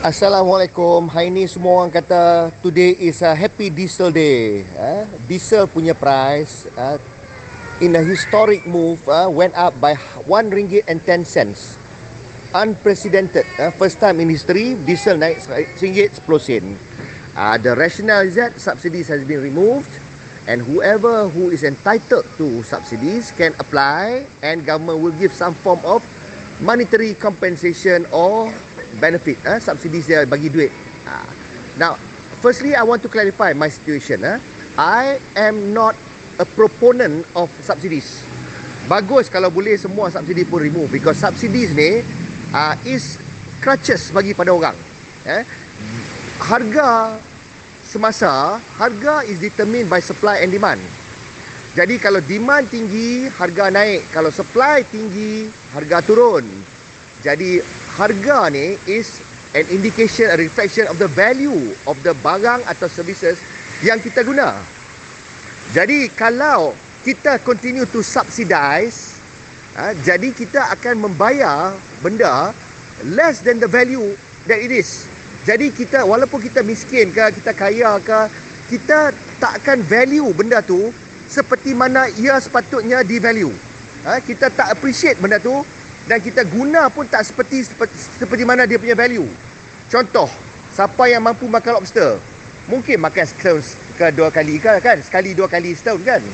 Assalamualaikum. Hari ni semua orang kata today is a happy diesel day. Diesel punya price in a historic move went up by RM1.10. Unprecedented. First time in history, diesel naik RM1.10. The rationale is that subsidies has been removed and whoever who is entitled to subsidies can apply and government will give some form of monetary compensation or benefit. Subsidies dia bagi duit. Now, firstly I want to clarify my situation. I am not a proponent of subsidies. Bagus kalau boleh semua subsidi pun remove, because subsidies ni is crutches bagi pada orang. Harga semasa, harga is determined by supply and demand. Jadi kalau demand tinggi, harga naik. Kalau supply tinggi, harga turun. Jadi harga ni is an indication, a reflection of the value of the barang atau services yang kita guna. Jadi kalau kita continue to subsidize, jadi kita akan membayar benda less than the value that it is. Jadi kita, walaupun kita miskin ke, kita kaya ke, kita tak akan value benda tu seperti mana ia sepatutnya di value. Kita tak appreciate benda tu dan kita guna pun tak seperti mana dia punya value. Contoh, siapa yang mampu makan lobster mungkin makan setahun ke 2 kali kan, sekali 2 kali setahun kan.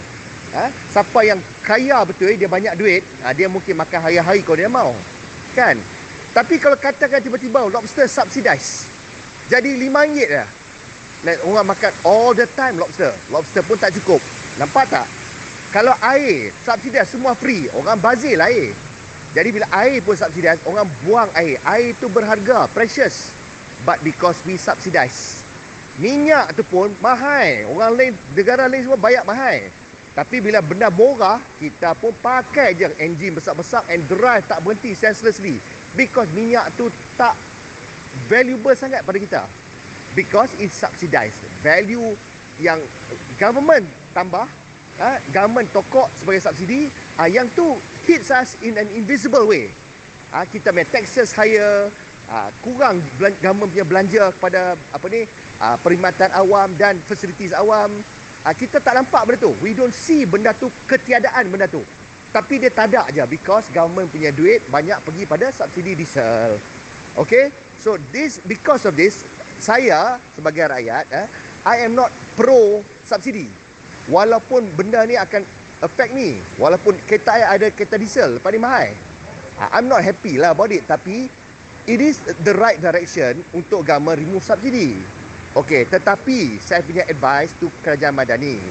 Siapa yang kaya betul, dia banyak duit, dia mungkin makan hari-hari kalau dia mau kan. Tapi kalau katakan tiba-tiba lobster subsidize jadi RM5 dah, dan orang makan all the time lobster pun tak cukup. Nampak tak? Kalau air subsidize semua free, orang bazir lah air. Jadi bila air pun subsidize, orang buang air. Air tu berharga, precious. But because we subsidize. Minyak tu pun mahal. Orang lain, negara lain semua bayar mahal. Tapi bila benda murah, kita pun pakai je enjin besar-besar and drive tak berhenti senselessly. Because minyak tu tak valuable sangat pada kita. Because it's subsidized. Value yang government tambah, government tokok sebagai subsidi, yang tu hits us in an invisible way. Kita punya taxes higher, kurang government punya belanja kepada perkhidmatan awam dan facilities awam. Kita tak nampak benda tu. We don't see benda tu, ketiadaan benda tu. Tapi dia tak ada je because government punya duit banyak pergi pada subsidi diesel. Okay? So because of this, saya sebagai rakyat, I am not pro subsidi. Walaupun benda ni akan affect me, walaupun kereta ada kereta diesel lepas ni mahal, I'm not happy lah about it. Tapi it is the right direction untuk government remove subsidi. Okay, tetapi saya punya advice to kerajaan Madani,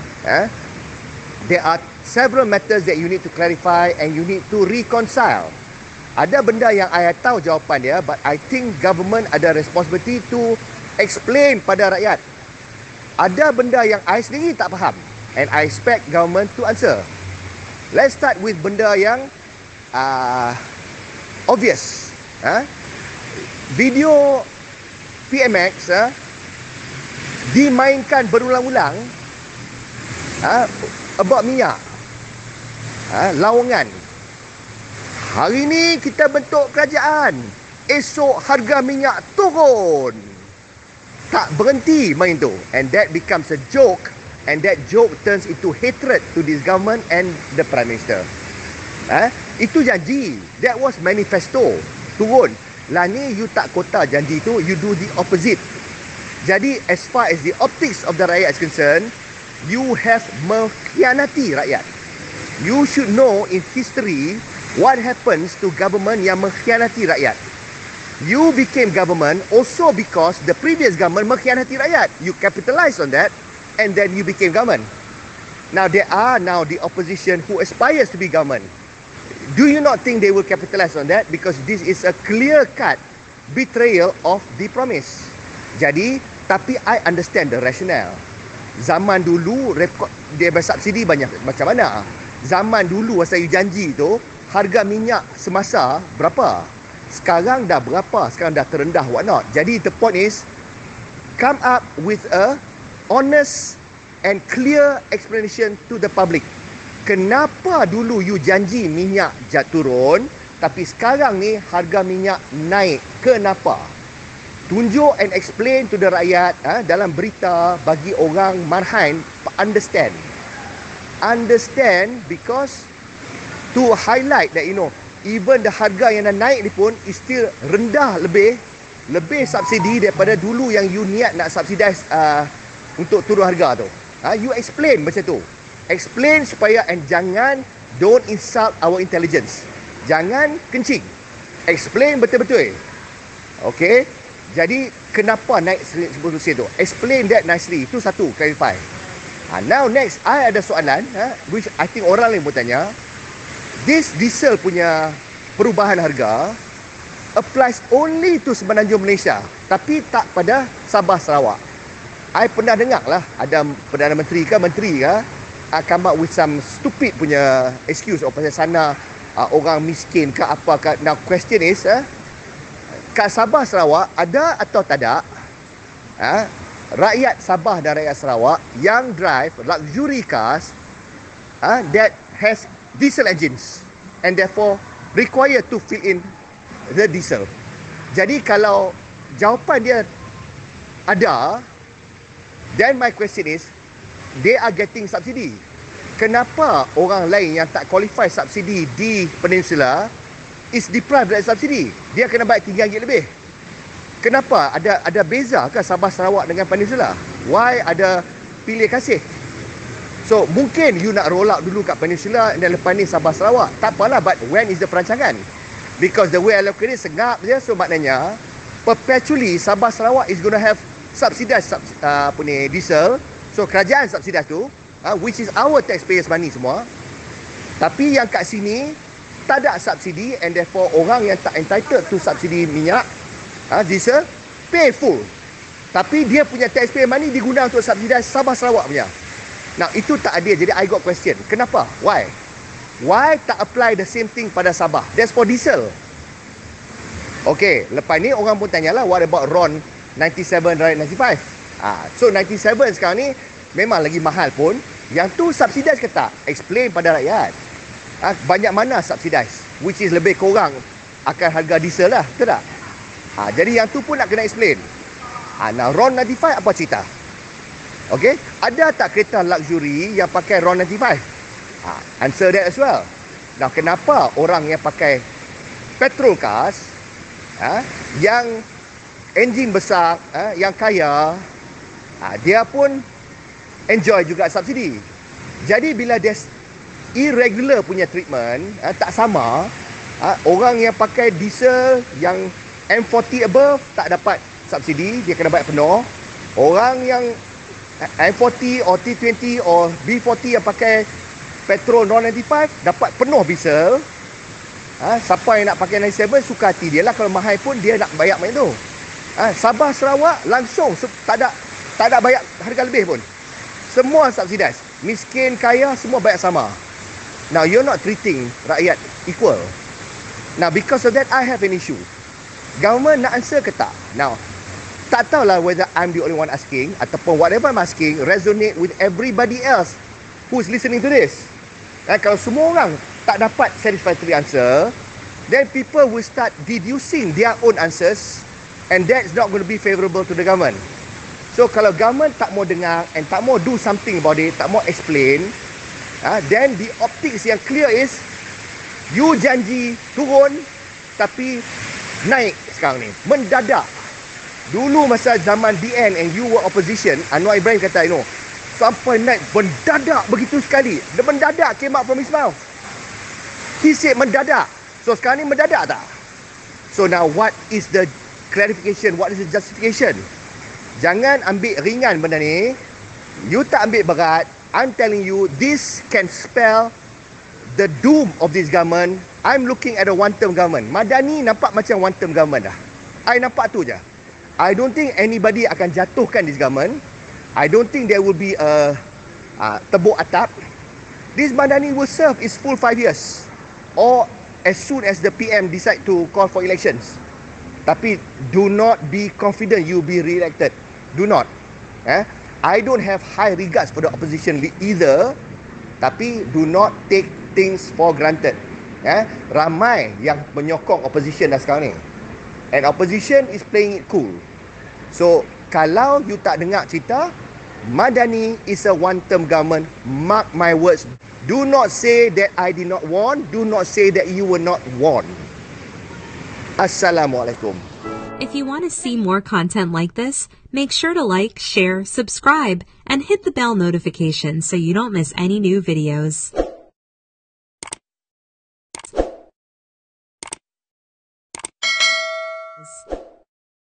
there are several matters that you need to clarify and you need to reconcile. Ada benda yang I tahu jawapan dia, but I think government ada responsibility to explain pada rakyat. Ada benda yang I sendiri tak faham and I expect government to answer. Let's start with benda yang obvious. Video PMX dimainkan berulang-ulang about minyak, lawangan. Hari ni kita bentuk kerajaan, esok harga minyak turun. Tak berhenti main tu. And that becomes a joke. And that joke turns into hatred to this government and the Prime Minister. Itu janji. That was manifesto. Turun. Lah ni you tak kota janji tu, you do the opposite. Jadi as far as the optics of the rakyat is concerned, you have mengkhianati rakyat. You should know in history what happens to government yang mengkhianati rakyat. You became government also because the previous government mengkhianati rakyat. You capitalize on that and then you became government. Now there are now the opposition who aspires to be government. Do you not think they will capitalize on that? Because this is a clear-cut betrayal of the promise. Jadi, tapi I understand the rationale. Zaman dulu dia bersubsidi banyak macam mana. Zaman dulu masa you janji tu, harga minyak semasa berapa? Sekarang dah berapa? Sekarang dah terendah, what not? Jadi the point is, come up with a honest and clear explanation to the public. Kenapa dulu you janji minyak turun, tapi sekarang ni harga minyak naik? Kenapa? tunjuk and explain to the rakyat dalam berita bagi orang marhain understand. Understand because to highlight that even the harga yang dah naik ni pun is still rendah lebih subsidi daripada dulu yang you niat nak subsidize untuk turun harga tu. You explain macam tu. Explain supaya and jangan don't insult our intelligence. Jangan kencing. Explain betul-betul. Okay. Jadi kenapa naik RM1,000 tu? Explain that nicely. Itu satu, clarify. Now next, I ada soalan which I think orang lain pun tanya. This diesel punya perubahan harga applies only to Semenanjung Malaysia, tapi tak pada Sabah Sarawak. I pernah dengar lah ada Perdana Menteri ke come up with some stupid punya excuse pasal sana orang miskin ke apa ke. Now question is kat Sabah Sarawak ada atau tak ada rakyat Sabah dan rakyat Sarawak yang drive luxury cars that has diesel engines and therefore required to fill in the diesel. Jadi kalau jawapan dia ada, then my question is they are getting subsidy. Kenapa orang lain yang tak qualify subsidi di peninsula is deprived dari subsidi? Dia kena bayar RM3 lebih. Kenapa? Ada beza ke Sabah Sarawak dengan peninsula? Why ada pilih kasih? So mungkin you nak roll out dulu kat peninsula dan lepas ni Sabah Sarawak. Tak apalah, but when is the perancangan? Because the way I look at it sengap je. So maknanya perpetually Sabah Sarawak is going to have subsidized diesel. So kerajaan subsidize tu which is our taxpayers money semua. Tapi yang kat sini tak ada subsidi and therefore orang yang tak entitled to subsidi minyak diesel pay full. Tapi dia punya taxpayer money diguna untuk subsidize Sabah Sarawak punya. Now itu tak adil. Jadi I got question. Kenapa? Why? Why tak apply the same thing pada Sabah? That's for diesel. Okay, lepas ni orang pun tanyalah, what about RON 97 dan 95? So 97 sekarang ni memang lagi mahal pun. Yang tu subsidize ke tak? Explain pada rakyat. Banyak mana subsidize? Which is lebih kurang akan harga diesel lah, betul tak? Jadi yang tu pun nak kena explain. Now RON 95 apa cerita? Okay, ada tak kereta luxury yang pakai RON 95? Answer that as well. Now kenapa orang yang pakai petrol cars yang enjin besar, yang kaya, dia pun enjoy juga subsidi. Jadi bila there's irregular punya treatment, tak sama, orang yang pakai diesel yang M40 above tak dapat subsidi, dia kena bayar penuh. Orang yang M40 or T20 or B40 yang pakai petrol non-95 dapat penuh diesel. Siapa yang nak pakai 97 suka hati dia lah. Kalau mahal pun dia nak bayar macam tu. Sabah Sarawak langsung tak ada bayar harga lebih pun. Semua subsidize. Miskin, kaya, semua bayar sama. Now you're not treating rakyat equal. Now because of that I have an issue. Government nak answer ke tak? Now tak tahulah whether I'm the only one asking ataupun whatever I'm asking resonate with everybody else who's listening to this. Kalau semua orang tak dapat satisfactory answer, then people will start deducing their own answers and that's not going to be favourable to the government. So kalau government tak mau dengar and tak mau do something about it, tak mau explain, then the optics yang clear is you janji turun tapi naik sekarang ni mendadak. Dulu masa zaman DN and you were opposition, Anwar Ibrahim kata sampai naik mendadak begitu sekali. Dia mendadak came out from his mouth. He said mendadak. So sekarang ni mendadak tak? So now what is the clarification? What is the justification? Jangan ambil ringan benda ni. You tak ambil berat. I'm telling you, this can spell the doom of this government. I'm looking at a one-term government. Madani nampak macam one-term government dah. I nampak tu je. I don't think anybody akan jatuhkan this government. I don't think there will be a tebuk atap. This Madani will serve its full 5 years. Or as soon as the PM decide to call for elections. Tapi do not be confident you be re-elected. Do not. I don't have high regards for the opposition either. Tapi do not take things for granted. Ramai yang menyokong opposition dah sekarang ni. And opposition is playing it cool. So, kalau you tak dengar cerita, Madani is a one-term government. Mark my words. Do not say that I did not warn. Do not say that you were not warned. Assalamualaikum. If you want to see more content like this, make sure to like, share, subscribe, and hit the bell notification so you don't miss any new videos.